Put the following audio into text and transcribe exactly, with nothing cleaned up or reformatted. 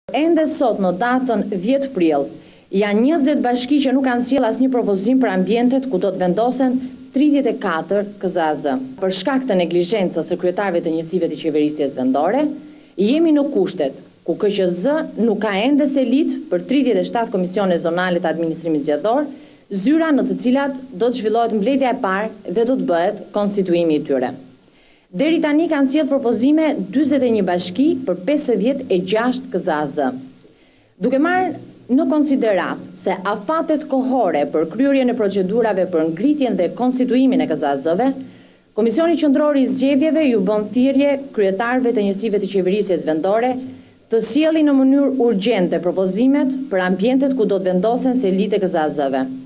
Ende sot në datën dhjetë prill, janë njëzet bashki që nuk kanë sjell asnjë propozim për ambientet ku do të vendosen tridhjetë e katër K Z A Z. Për shkak të neglizhencës së kryetarëve të njësive të qeverisjes vendore, jemi në kushtet ku K Q Z nuk ka ende selit për tridhjetë e shtatë komisione zonale të administrimit zgjedhor, zyra në të cilat do të zhvillohet mbledhja e parë dhe do të bëhet konstituimi i tyre. Deri tani kanë sjellë propozime dyzet e një bashki për pesëdhjetë e gjashtë K Z A Z. Duke marrë në konsiderat se afatet kohore për kryerjen e procedurave për ngritjen dhe konstituimin e K Z A Z-ve, Komisioni Qendror i Zgjedhjeve ju bën thirrje kryetarëve të njësive të qeverisjes vendore të sjellin në mënyrë urgjente propozimet për ambientet ku do të vendosen selitë e K Z A Z-ve.